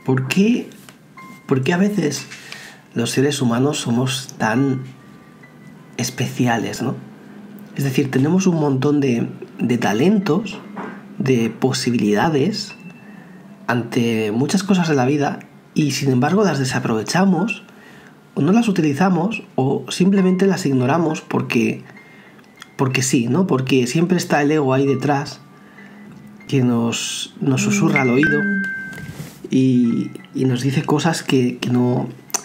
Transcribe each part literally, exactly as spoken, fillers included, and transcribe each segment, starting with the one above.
¿por qué, por qué a veces los seres humanos somos tan especiales, ¿no? Es decir, tenemos un montón de, de talentos, de posibilidades ante muchas cosas de la vida y sin embargo las desaprovechamos o no las utilizamos o simplemente las ignoramos porque, porque sí, ¿no? Porque siempre está el ego ahí detrás que nos, nos susurra al oído y, y nos dice cosas que, que no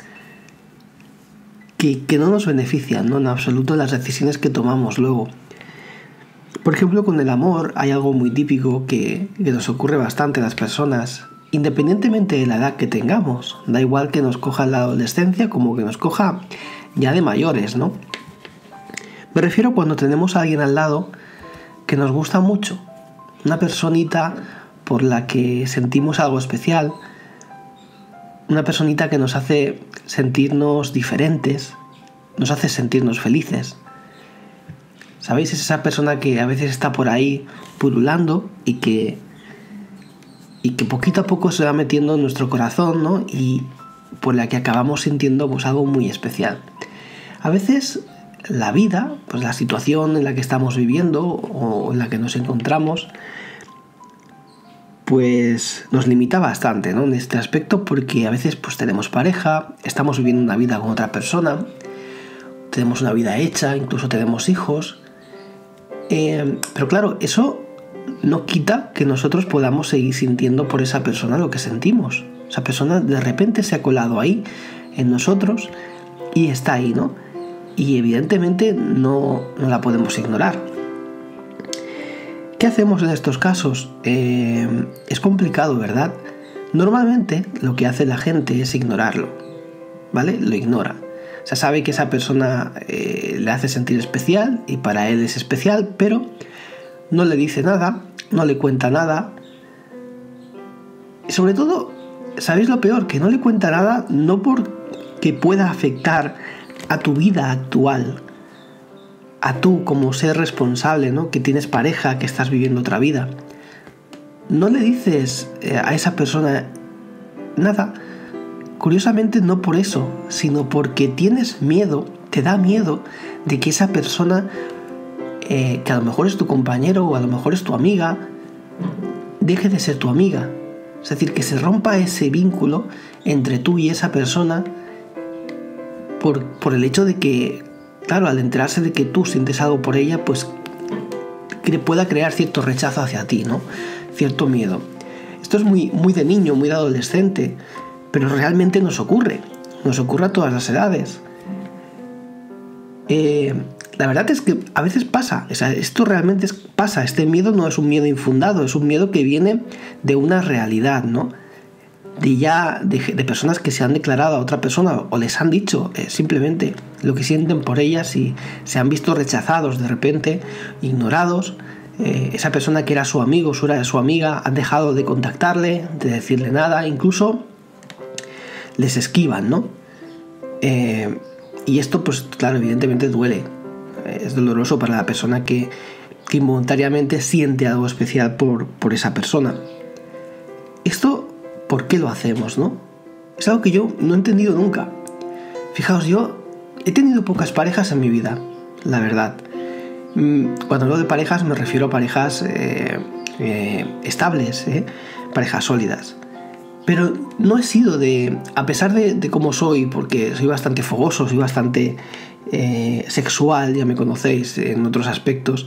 que, que no nos benefician, ¿no? En absoluto las decisiones que tomamos luego. Por ejemplo, con el amor hay algo muy típico que, que nos ocurre bastante a las personas, independientemente de la edad que tengamos. Da igual que nos coja la adolescencia como que nos coja ya de mayores, ¿no? Me refiero cuando tenemos a alguien al lado que nos gusta mucho, una personita por la que sentimos algo especial, una personita que nos hace sentirnos diferentes, nos hace sentirnos felices. ¿Sabéis? Es esa persona que a veces está por ahí pululando y que, y que poquito a poco se va metiendo en nuestro corazón, ¿no? Y por la que acabamos sintiendo pues algo muy especial. A veces la vida, pues la situación en la que estamos viviendo o en la que nos encontramos, pues nos limita bastante, ¿no? En este aspecto, porque a veces pues tenemos pareja, estamos viviendo una vida con otra persona, tenemos una vida hecha, incluso tenemos hijos. Eh, pero claro, eso no quita que nosotros podamos seguir sintiendo por esa persona lo que sentimos. Esa persona de repente se ha colado ahí en nosotros y está ahí, ¿no? Y evidentemente no, no la podemos ignorar. ¿Qué hacemos en estos casos? Eh, es complicado, ¿verdad? Normalmente lo que hace la gente es ignorarlo, ¿vale? Lo ignora. O sea, sabe que esa persona eh, le hace sentir especial y para él es especial, pero no le dice nada, no le cuenta nada. Y sobre todo, ¿sabéis lo peor? Que no le cuenta nada no porque pueda afectar a tu vida actual, a tú como ser responsable, ¿no? Que tienes pareja, que estás viviendo otra vida. No le dices eh, a esa persona nada. Curiosamente no por eso, sino porque tienes miedo, te da miedo de que esa persona, eh, que a lo mejor es tu compañero o a lo mejor es tu amiga, deje de ser tu amiga. Es decir, que se rompa ese vínculo entre tú y esa persona por, por el hecho de que, claro, al enterarse de que tú sientes algo por ella, pues que pueda crear cierto rechazo hacia ti, ¿no? Cierto miedo. Esto es muy, muy de niño, muy de adolescente, pero realmente nos ocurre, nos ocurre a todas las edades. Eh, la verdad es que a veces pasa, o sea, esto realmente es, pasa, este miedo no es un miedo infundado, es un miedo que viene de una realidad, ¿no? De ya, de, de personas que se han declarado a otra persona o les han dicho eh, simplemente lo que sienten por ellas y se han visto rechazados de repente, ignorados. Eh, esa persona que era su amigo, su, era su amiga, han dejado de contactarle, de decirle nada, incluso les esquivan, ¿no? Eh, y esto, pues claro, evidentemente duele. Es doloroso para la persona que, que involuntariamente siente algo especial por, por esa persona. Esto, ¿por qué lo hacemos, no? Es algo que yo no he entendido nunca. Fijaos, yo he tenido pocas parejas en mi vida, la verdad. Cuando hablo de parejas me refiero a parejas eh, eh, estables, ¿eh? Parejas sólidas. Pero no he sido de, a pesar de, de cómo soy, porque soy bastante fogoso, soy bastante eh, sexual, ya me conocéis en otros aspectos,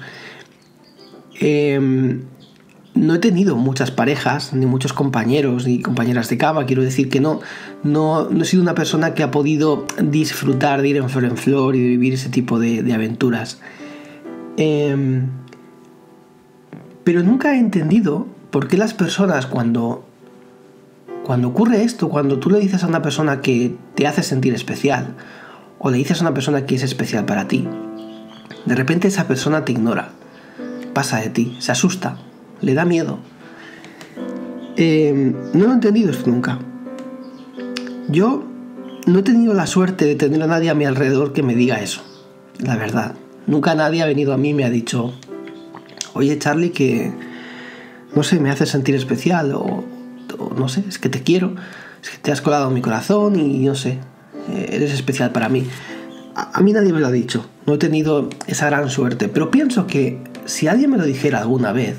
eh, no he tenido muchas parejas, ni muchos compañeros, ni compañeras de cama. Quiero decir que no, no, no he sido una persona que ha podido disfrutar de ir en flor en flor y de vivir ese tipo de, de aventuras. Eh, pero nunca he entendido por qué las personas cuando... Cuando ocurre esto, cuando tú le dices a una persona que te hace sentir especial o le dices a una persona que es especial para ti, de repente esa persona te ignora, pasa de ti, se asusta, le da miedo. Eh, no lo he entendido esto nunca. Yo no he tenido la suerte de tener a nadie a mi alrededor que me diga eso, la verdad. Nunca nadie ha venido a mí y me ha dicho, oye Charlie, que no sé, me hace sentir especial o... o no sé, es que te quiero. es que te has colado en mi corazón y no sé, eres especial para mí. A, a mí nadie me lo ha dicho, no he tenido esa gran suerte, pero pienso que si alguien me lo dijera alguna vez,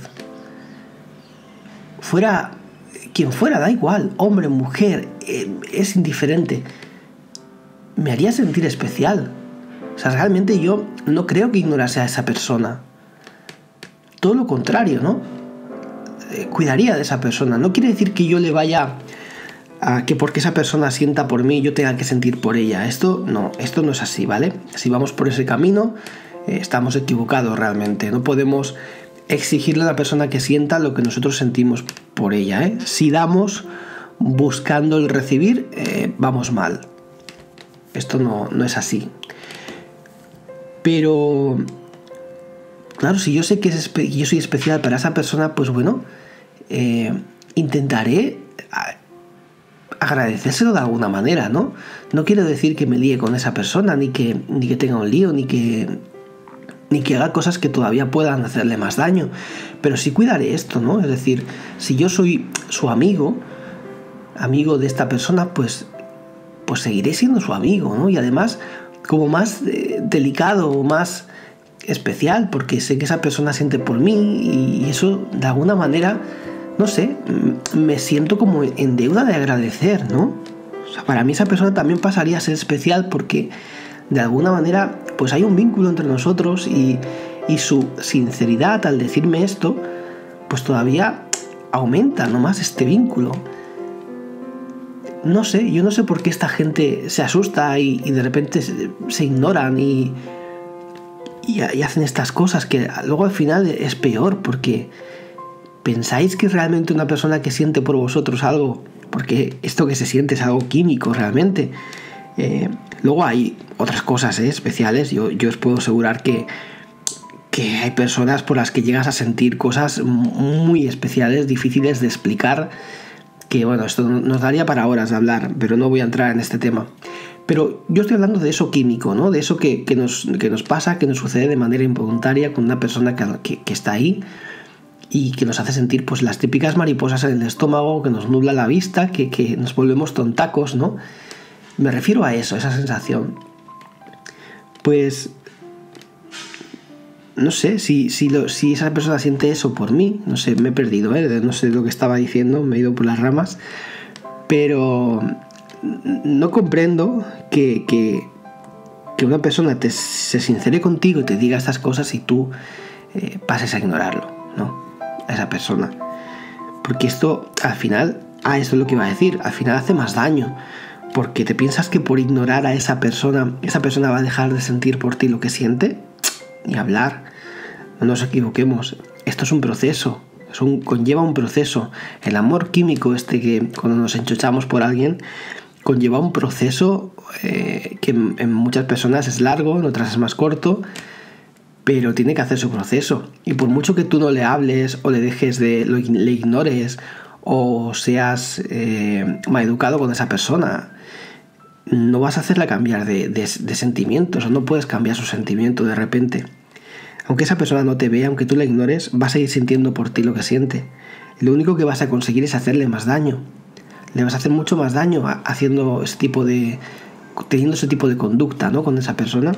fuera quien fuera, da igual, hombre, mujer, eh, es indiferente, me haría sentir especial. O sea, realmente yo no creo que ignorase a esa persona. Todo lo contrario, ¿no? Eh, cuidaría de esa persona. No quiere decir que yo le vaya a que porque esa persona sienta por mí yo tenga que sentir por ella. Esto no, esto no es así, ¿vale? Si vamos por ese camino, eh, estamos equivocados realmente. No podemos exigirle a la persona que sienta lo que nosotros sentimos por ella, ¿eh? Si damos buscando el recibir, eh, vamos mal. Esto no, no es así. Pero claro, si yo sé que es espe- yo soy especial para esa persona, pues bueno, eh, intentaré a- agradecérselo de alguna manera, ¿no? No quiero decir que me líe con esa persona, ni que, ni que tenga un lío, ni que, ni que haga cosas que todavía puedan hacerle más daño, pero sí cuidaré esto, ¿no? Es decir, si yo soy su amigo, amigo de esta persona, pues, pues seguiré siendo su amigo, ¿no? Y además, como más eh, delicado o más especial, porque sé que esa persona siente por mí y eso de alguna manera, no sé, me siento como en deuda de agradecer, ¿no? O sea, para mí esa persona también pasaría a ser especial porque de alguna manera pues hay un vínculo entre nosotros y, y su sinceridad al decirme esto pues todavía aumenta, ¿no?, más este vínculo. No sé, yo no sé por qué esta gente se asusta y, y de repente se, se ignoran y, y, y hacen estas cosas que luego al final es peor, porque ¿pensáis que realmente una persona que siente por vosotros algo, porque esto que se siente es algo químico realmente? Eh, luego hay otras cosas ¿eh? especiales, yo, yo os puedo asegurar que, que hay personas por las que llegas a sentir cosas muy especiales, difíciles de explicar, que bueno, esto nos daría para horas de hablar, pero no voy a entrar en este tema. Pero yo estoy hablando de eso químico, ¿no? De eso que, que, nos, que nos pasa, que nos sucede de manera involuntaria con una persona que, que, que está ahí y que nos hace sentir pues las típicas mariposas en el estómago, que nos nubla la vista, que, que nos volvemos tontacos, ¿no? Me refiero a eso, a esa sensación. Pues no sé, si, si, lo, si esa persona siente eso por mí, no sé, me he perdido, ¿eh? No sé lo que estaba diciendo, me he ido por las ramas, pero no comprendo que, que, que una persona te, se sincere contigo y te diga estas cosas y tú eh, pases a ignorarlo, ¿no? A esa persona. Porque esto, al final, ah, esto es lo que iba a decir, al final hace más daño, porque te piensas que por ignorar a esa persona, esa persona va a dejar de sentir por ti lo que siente. Ni hablar, no nos equivoquemos, esto es un proceso, es un, conlleva un proceso. El amor químico este que cuando nos enchochamos por alguien conlleva un proceso eh, que en, en muchas personas es largo, en otras es más corto, pero tiene que hacer su proceso. Y por mucho que tú no le hables o le dejes de, lo, le ignores o seas eh, maleducado con esa persona, no vas a hacerla cambiar de, de, de sentimientos, o no puedes cambiar su sentimiento de repente. Aunque esa persona no te vea, aunque tú la ignores, vas a ir sintiendo por ti lo que siente. Lo único que vas a conseguir es hacerle más daño. Le vas a hacer mucho más daño haciendo ese tipo de, teniendo ese tipo de conducta, ¿no?, con esa persona.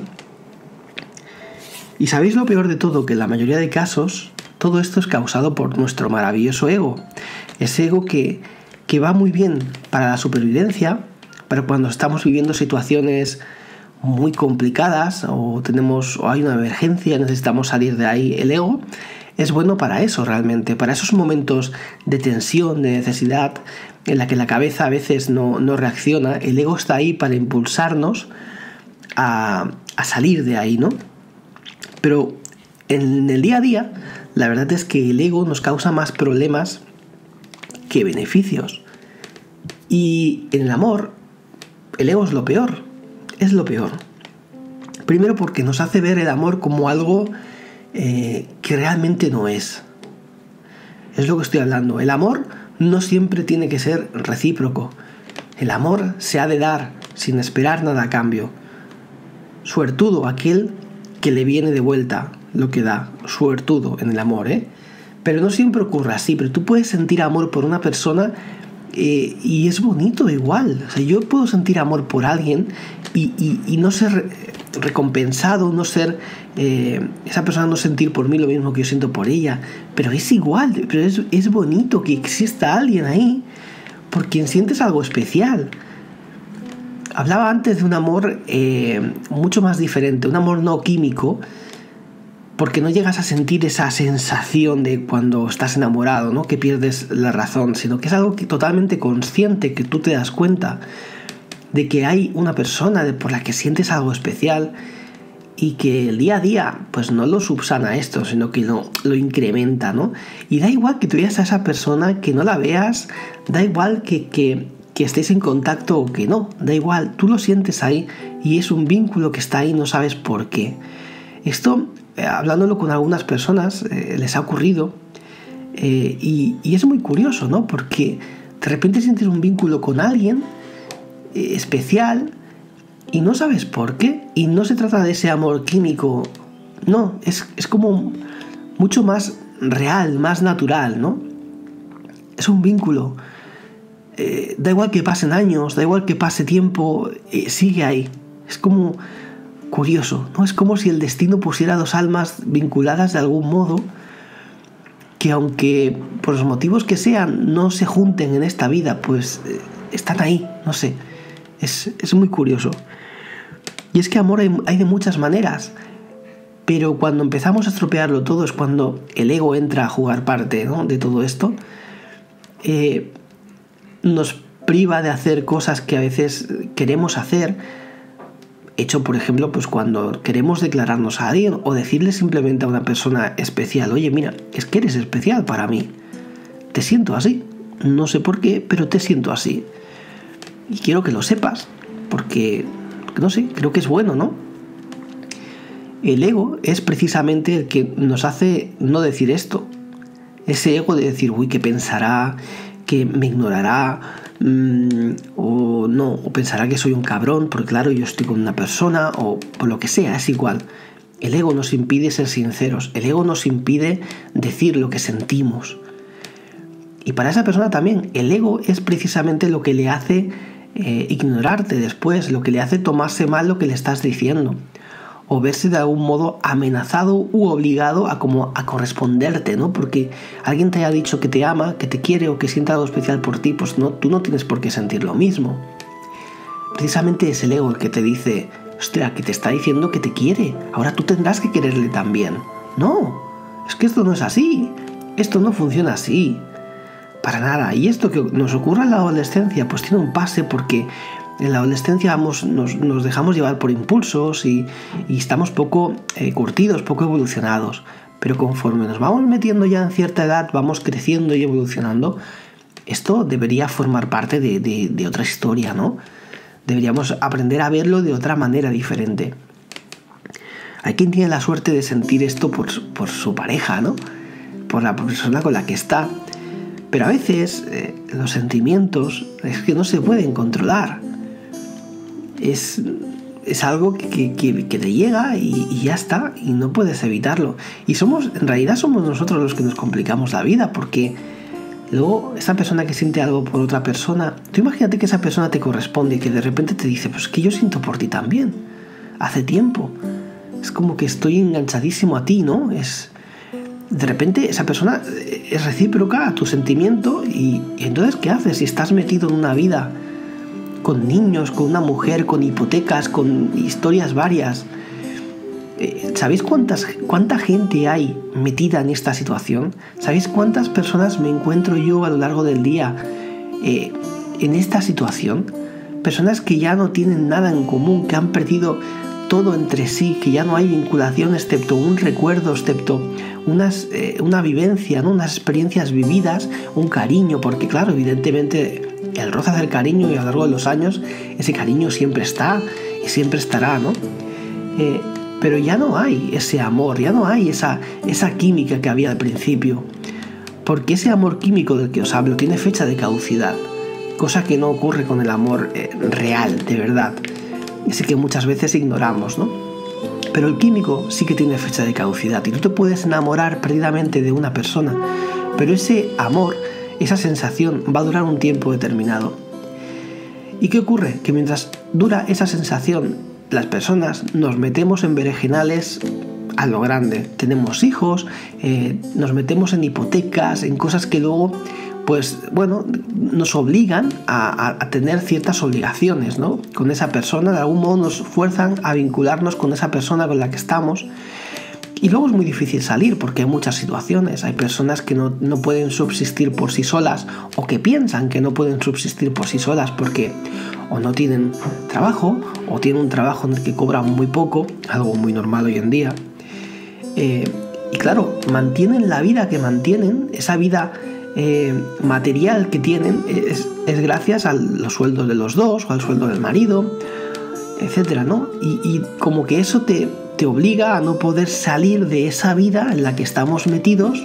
Y sabéis lo peor de todo, que en la mayoría de casos todo esto es causado por nuestro maravilloso ego. Ese ego que, que va muy bien para la supervivencia, pero cuando estamos viviendo situaciones muy complicadas o tenemos o hay una emergencia, necesitamos salir de ahí, el ego es bueno para eso realmente, para esos momentos de tensión, de necesidad, en la que la cabeza a veces no, no reacciona. El ego está ahí para impulsarnos a, a salir de ahí, ¿no? Pero en el día a día, la verdad es que el ego nos causa más problemas que beneficios. Y en el amor, el ego es lo peor, es lo peor. Primero porque nos hace ver el amor como algo eh, que realmente no es. Es lo que estoy hablando. El amor no siempre tiene que ser recíproco. El amor se ha de dar sin esperar nada a cambio. Suertudo aquel que le viene de vuelta lo que da. Suertudo en el amor, ¿eh? Pero no siempre ocurre así. Pero tú puedes sentir amor por una persona eh, y es bonito igual. O sea, yo puedo sentir amor por alguien y, y, y no ser recompensado, no ser eh, esa persona no sentir por mí lo mismo que yo siento por ella, pero es igual, pero es, es bonito que exista alguien ahí por quien sientes algo especial. Hablaba antes de un amor eh, mucho más diferente, un amor no químico, porque no llegas a sentir esa sensación de cuando estás enamorado, ¿no? Que pierdes la razón, sino que es algo que totalmente consciente, que tú te das cuenta de que hay una persona por la que sientes algo especial y que el día a día pues no lo subsana esto, sino que lo, lo incrementa, ¿no? Y da igual que tú veas a esa persona, que no la veas, da igual que, que, que estés en contacto o que no, da igual, tú lo sientes ahí y es un vínculo que está ahí, no sabes por qué. Esto, eh, hablándolo con algunas personas, eh, les ha ocurrido eh, y, y es muy curioso, ¿no? Porque de repente sientes un vínculo con alguien especial y no sabes por qué, y no se trata de ese amor químico, no, es, es como mucho más real, más natural, ¿no? Es un vínculo, eh, da igual que pasen años, da igual que pase tiempo, eh, sigue ahí. Es como curioso, ¿no? Es como si el destino pusiera dos almas vinculadas de algún modo, que aunque por los motivos que sean no se junten en esta vida, pues eh, están ahí, no sé. Es, es muy curioso. Y es que amor hay, hay de muchas maneras, pero cuando empezamos a estropearlo todo es cuando el ego entra a jugar parte, ¿no? De todo esto. Eh, nos priva de hacer cosas que a veces queremos hacer. Hecho, por ejemplo, pues cuando queremos declararnos a alguien o decirle simplemente a una persona especial: oye, mira, es que eres especial para mí. Te siento así. No sé por qué, pero te siento así. Y quiero que lo sepas, porque, no sé, creo que es bueno, ¿no? El ego es precisamente el que nos hace no decir esto. Ese ego de decir, uy, ¿qué pensará? ¿Que me ignorará? Mm, o no, o pensará que soy un cabrón, porque claro, yo estoy con una persona, o por lo que sea, es igual. El ego nos impide ser sinceros, el ego nos impide decir lo que sentimos. Y para esa persona también, el ego es precisamente lo que le hace Eh, ignorarte después, lo que le hace tomarse mal lo que le estás diciendo, o verse de algún modo amenazado u obligado a como a corresponderte, ¿no? Porque alguien te haya dicho que te ama, que te quiere o que siente algo especial por ti, pues no, tú no tienes por qué sentir lo mismo. Precisamente es el ego el que te dice, ostras, que te está diciendo que te quiere, ahora tú tendrás que quererle también. No, es que esto no es así, esto no funciona así. Para nada. Y esto que nos ocurre en la adolescencia pues tiene un pase, porque en la adolescencia vamos, nos, nos dejamos llevar por impulsos y, y estamos poco eh, curtidos, poco evolucionados. Pero conforme nos vamos metiendo ya en cierta edad, vamos creciendo y evolucionando, esto debería formar parte de, de, de otra historia, ¿no? Deberíamos aprender a verlo de otra manera diferente. Hay quien tiene la suerte de sentir esto por, por su pareja, ¿no? Por la persona con la que está. Pero a veces eh, los sentimientos es que no se pueden controlar. Es, es algo que, que, que te llega y, y ya está, y no puedes evitarlo. Y somos, en realidad somos nosotros los que nos complicamos la vida, porque luego esa persona que siente algo por otra persona, tú imagínate que esa persona te corresponde y que de repente te dice, pues que yo siento por ti también, hace tiempo. Es como que estoy enganchadísimo a ti, ¿no? Es... De repente esa persona es recíproca a tu sentimiento y, y entonces ¿qué haces? Si estás metido en una vida con niños, con una mujer, con hipotecas, con historias varias, eh, ¿sabéis cuántas, cuánta gente hay metida en esta situación? ¿Sabéis cuántas personas me encuentro yo a lo largo del día eh, en esta situación? Personas que ya no tienen nada en común, que han perdido todo entre sí, que ya no hay vinculación excepto un recuerdo, excepto unas, eh, una vivencia, ¿no? Unas experiencias vividas, un cariño, porque claro, evidentemente el roce del cariño y a lo largo de los años ese cariño siempre está y siempre estará, ¿no? Eh, pero ya no hay ese amor, ya no hay esa, esa química que había al principio, porque ese amor químico del que os hablo tiene fecha de caducidad, cosa que no ocurre con el amor eh, real, de verdad. Ese que muchas veces ignoramos, ¿no? Pero el químico sí que tiene fecha de caducidad y tú te puedes enamorar perdidamente de una persona, pero ese amor esa sensación va a durar un tiempo determinado. ¿Y qué ocurre? Que mientras dura esa sensación, las personas nos metemos en berenjenales a lo grande. Tenemos hijos, eh, nos metemos en hipotecas, en cosas que luego, pues bueno, nos obligan a, a, a tener ciertas obligaciones, ¿no? Con esa persona, de algún modo nos fuerzan a vincularnos con esa persona con la que estamos. Y luego es muy difícil salir porque hay muchas situaciones. Hay personas que no, no pueden subsistir por sí solas o que piensan que no pueden subsistir por sí solas porque o no tienen trabajo o tienen un trabajo en el que cobran muy poco, algo muy normal hoy en día. Eh, y claro, mantienen la vida que mantienen, esa vida eh, material que tienen es, es gracias a los sueldos de los dos o al sueldo del marido, etcétera, ¿no? Y, y como que eso te... te obliga a no poder salir de esa vida en la que estamos metidos,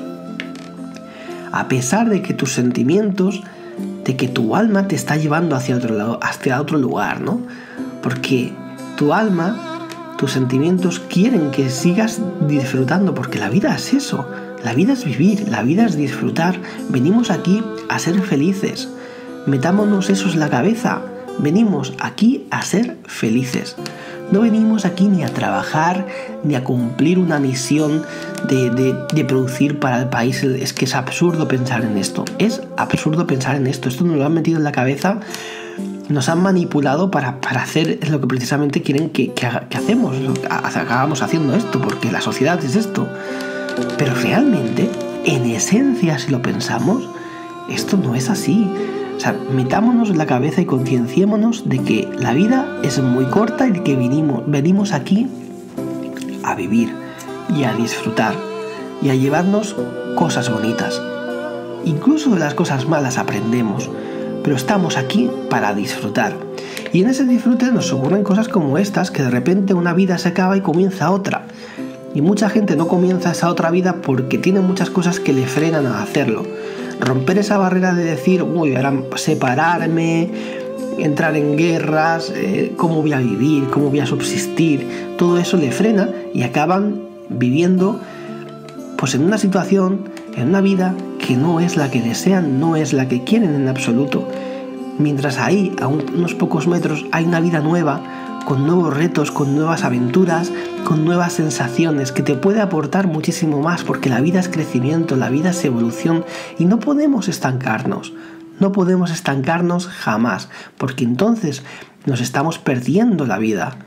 a pesar de que tus sentimientos, de que tu alma te está llevando hacia otro lado, hacia otro lugar, ¿no? Porque tu alma, tus sentimientos quieren que sigas disfrutando, porque la vida es eso, la vida es vivir, la vida es disfrutar. Venimos aquí a ser felices, metámonos eso en la cabeza, venimos aquí a ser felices. No venimos aquí ni a trabajar, ni a cumplir una misión de, de, de producir para el país. Es que es absurdo pensar en esto. Es absurdo pensar en esto. Esto nos lo han metido en la cabeza, nos han manipulado para, para hacer lo que precisamente quieren que, que, haga, que hacemos, que hagamos haciendo esto, porque la sociedad es esto. Pero realmente, en esencia, si lo pensamos, esto no es así. O sea, metámonos en la cabeza y concienciémonos de que la vida es muy corta y de que venimos, venimos aquí a vivir y a disfrutar y a llevarnos cosas bonitas. Incluso de las cosas malas aprendemos, pero estamos aquí para disfrutar. Y en ese disfrute nos ocurren cosas como estas, que de repente una vida se acaba y comienza otra. Y mucha gente no comienza esa otra vida porque tiene muchas cosas que le frenan a hacerlo. Romper esa barrera de decir, uy, ahora separarme, entrar en guerras, eh, cómo voy a vivir, cómo voy a subsistir, todo eso le frena y acaban viviendo pues en una situación, en una vida que no es la que desean, no es la que quieren en absoluto. Mientras ahí, a unos pocos metros, hay una vida nueva, con nuevos retos, con nuevas aventuras, con nuevas sensaciones, que te puede aportar muchísimo más, porque la vida es crecimiento, la vida es evolución, y no podemos estancarnos, no podemos estancarnos jamás, porque entonces nos estamos perdiendo la vida.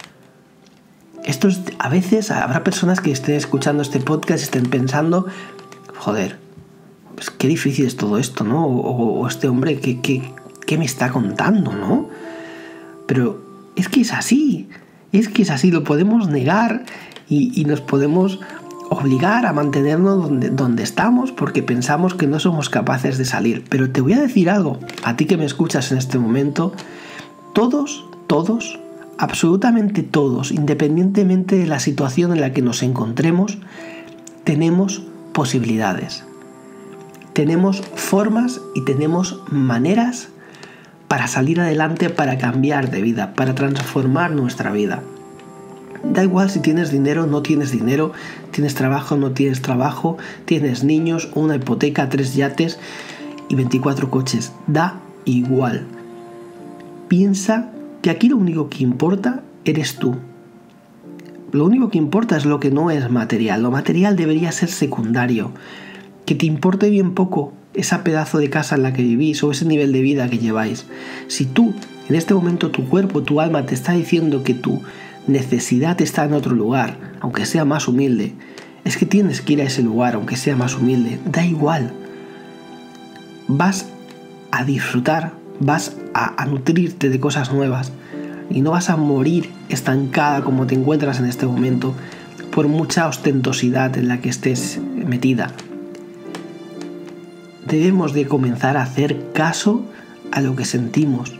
Esto es, a veces habrá personas que estén escuchando este podcast y estén pensando, joder, pues qué difícil es todo esto, ¿no? O, o este hombre, ¿qué, qué, qué me está contando, ¿no? Pero es que es así, es que es así, lo podemos negar y, y nos podemos obligar a mantenernos donde, donde estamos porque pensamos que no somos capaces de salir. Pero te voy a decir algo, a ti que me escuchas en este momento, todos, todos, absolutamente todos, independientemente de la situación en la que nos encontremos, tenemos posibilidades. Tenemos formas y tenemos maneras para salir adelante, para cambiar de vida, para transformar nuestra vida. Da igual si tienes dinero o no tienes dinero, tienes trabajo o no tienes trabajo, tienes niños, una hipoteca, tres yates y veinticuatro coches. Da igual. Piensa que aquí lo único que importa eres tú. Lo único que importa es lo que no es material. Lo material debería ser secundario. Que te importe bien poco ese pedazo de casa en la que vivís o ese nivel de vida que lleváis. Si tú, en este momento, tu cuerpo, tu alma te está diciendo que tu necesidad está en otro lugar, aunque sea más humilde, es que tienes que ir a ese lugar, aunque sea más humilde. Da igual. Vas a disfrutar, vas a, a nutrirte de cosas nuevas y no vas a morir estancada como te encuentras en este momento por mucha ostentosidad en la que estés metida. Debemos de comenzar a hacer caso a lo que sentimos,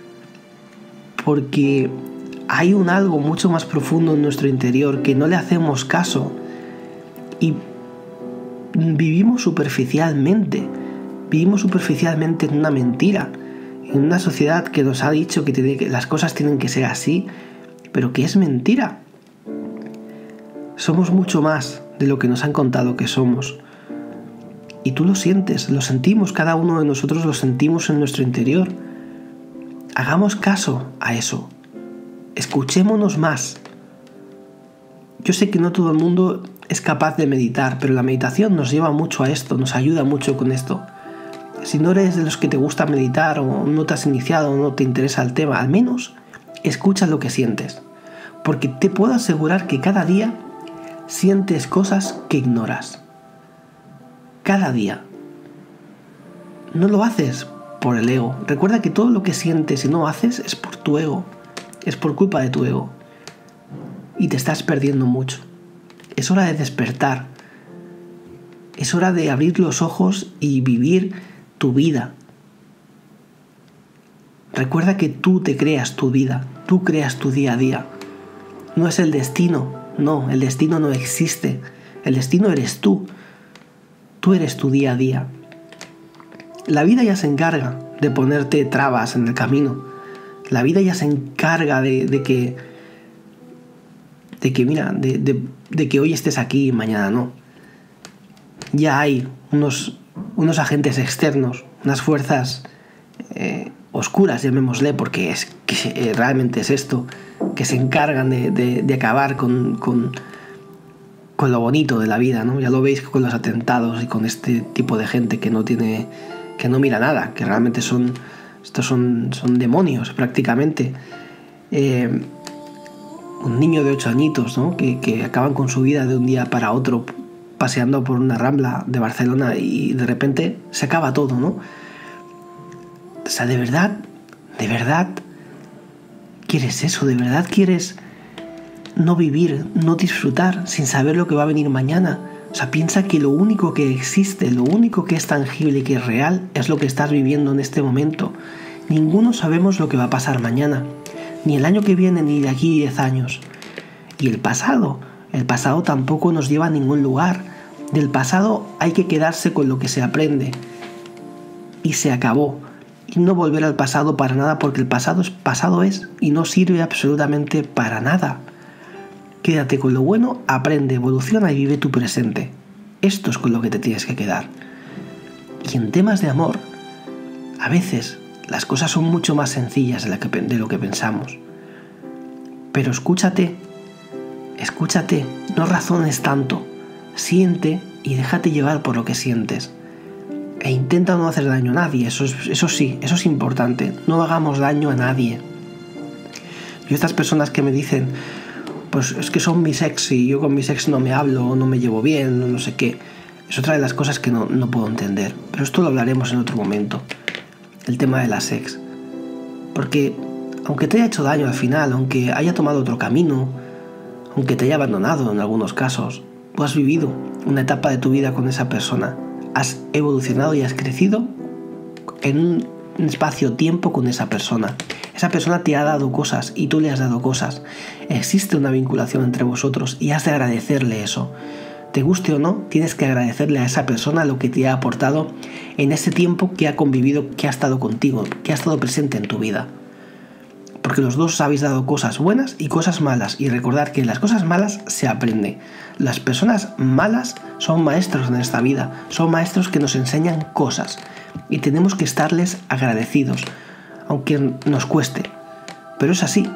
porque hay un algo mucho más profundo en nuestro interior que no le hacemos caso y vivimos superficialmente, vivimos superficialmente en una mentira, en una sociedad que nos ha dicho que, tiene que las cosas tienen que ser así, pero que es mentira. Somos mucho más de lo que nos han contado que somos. Y tú lo sientes, lo sentimos, cada uno de nosotros lo sentimos en nuestro interior. Hagamos caso a eso. Escuchémonos más. Yo sé que no todo el mundo es capaz de meditar, pero la meditación nos lleva mucho a esto, nos ayuda mucho con esto. Si no eres de los que te gusta meditar o no te has iniciado o no te interesa el tema, al menos escucha lo que sientes. Porque te puedo asegurar que cada día sientes cosas que ignoras. Cada día. No lo haces por el ego. Recuerda que todo lo que sientes y no haces es por tu ego. Es por culpa de tu ego. Y te estás perdiendo mucho. Es hora de despertar. Es hora de abrir los ojos y vivir tu vida. Recuerda que tú te creas tu vida. Tú creas tu día a día. No es el destino. No, el destino no existe. El destino eres tú. Tú eres tu día a día. La vida ya se encarga de ponerte trabas en el camino. La vida ya se encarga de, de que, de que, mira, de, de, de que hoy estés aquí y mañana no. Ya hay unos, unos agentes externos, unas fuerzas eh, oscuras, llamémosle, porque es que eh, realmente es esto, que se encargan de, de, de acabar con... con con lo bonito de la vida, ¿no? Ya lo veis con los atentados y con este tipo de gente que no tiene, que no mira nada, que realmente son, estos son, son demonios prácticamente. Eh, un niño de ocho añitos, ¿no? Que, que acaban con su vida de un día para otro paseando por una rambla de Barcelona y de repente se acaba todo, ¿no? O sea, de verdad, de verdad, ¿quieres eso? ¿De verdad quieres no vivir, no disfrutar sin saber lo que va a venir mañana? O sea, piensa que lo único que existe, lo único que es tangible y que es real es lo que estás viviendo en este momento. Ninguno sabemos lo que va a pasar mañana, ni el año que viene, ni de aquí diez años. Y el pasado, el pasado tampoco nos lleva a ningún lugar. Del pasado hay que quedarse con lo que se aprende. Y se acabó. Y no volver al pasado para nada, porque el pasado es pasado es y no sirve absolutamente para nada. Quédate con lo bueno, aprende, evoluciona y vive tu presente. Esto es con lo que te tienes que quedar. Y en temas de amor, a veces las cosas son mucho más sencillas de, la que, de lo que pensamos. Pero escúchate, escúchate, no razones tanto. Siente y déjate llevar por lo que sientes. E intenta no hacer daño a nadie, eso, es, eso sí, eso es importante. No hagamos daño a nadie. Y estas personas que me dicen, pues es que son mis ex y yo con mis ex no me hablo, no me llevo bien, no sé qué. Es otra de las cosas que no, no puedo entender. Pero esto lo hablaremos en otro momento. El tema de las ex. Porque aunque te haya hecho daño al final, aunque haya tomado otro camino, aunque te haya abandonado en algunos casos, tú has vivido una etapa de tu vida con esa persona. Has evolucionado y has crecido en un espacio-tiempo con esa persona. Esa persona te ha dado cosas y tú le has dado cosas. Existe una vinculación entre vosotros y has de agradecerle eso. Te guste o no, tienes que agradecerle a esa persona lo que te ha aportado en ese tiempo que ha convivido, que ha estado contigo, que ha estado presente en tu vida. Porque los dos os habéis dado cosas buenas y cosas malas. Y recordad que en las cosas malas se aprende. Las personas malas son maestros en esta vida. Son maestros que nos enseñan cosas. Y tenemos que estarles agradecidos. Aunque nos cueste. Pero es así.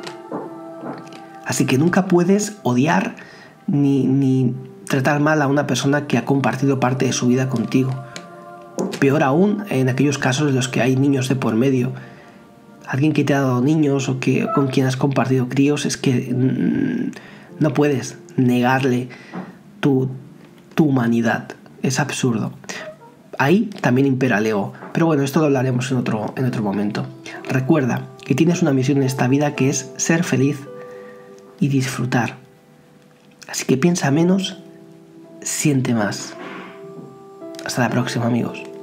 Así que nunca puedes odiar ni, ni tratar mal a una persona que ha compartido parte de su vida contigo. Peor aún en aquellos casos en los que hay niños de por medio. Alguien que te ha dado niños o que con quien has compartido críos, es que mmm, no puedes negarle tu, tu humanidad. Es absurdo. Ahí también impera el ego. Pero bueno, esto lo hablaremos en otro, en otro momento. Recuerda que tienes una misión en esta vida que es ser feliz y disfrutar. Así que piensa menos, siente más. Hasta la próxima, amigos.